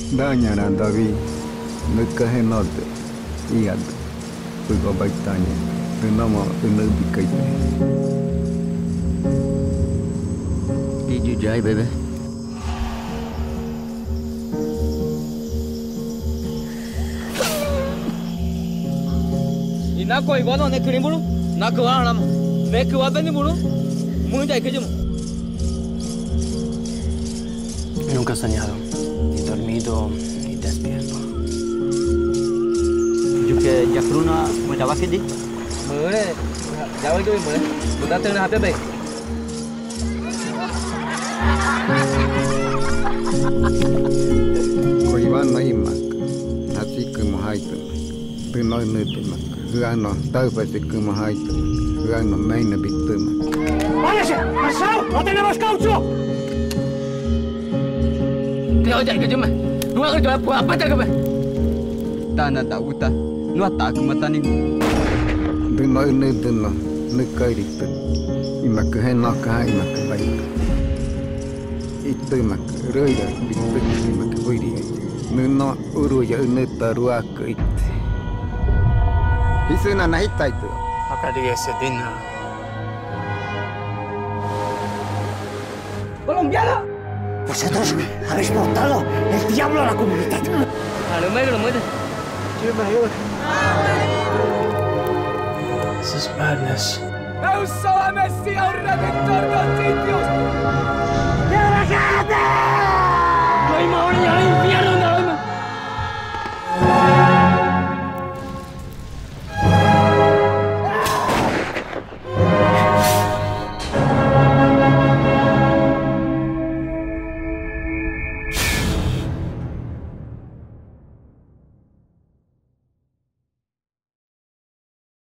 Dañarán David, no caje norte, y alto, pugo baitaña, de nomo de no bicaite. Did you die, baby? Ina koi bono ne kini bulu, na kuwa nama, me kuwa tani bulu, munjai kejumu. Nunca he soñado, ni dormido, ni despierto. Juga Jakruna menjawab ke Mure, jawab itu mure, bukan tengah apa be? Koi van no imak, nasi kemuhaitu, tenoi nutumak, huano tau pasti kemuhaitu, huano main nabi tumak. ¡Váyase! ¡Marcelo! ¡No tenemos caucho! Kau jadi kejumu, dua kerja apa jaga be? Tanah tak uta, nuat tak kematan ini. Tenoi nutuno, nukai itu, imak henok kah imak baik. Itu mak roya bitu imak budi. Nuno uru ya nutaruak itu. Hisuna nahita itu. Acá diga ese dina. Colombiano. Vosotros habéis portado el diablo a la comunidad. Lo muere. This is madness. ¡Eu sou a Messia, o Redentor dos Índios! ¡Relájate!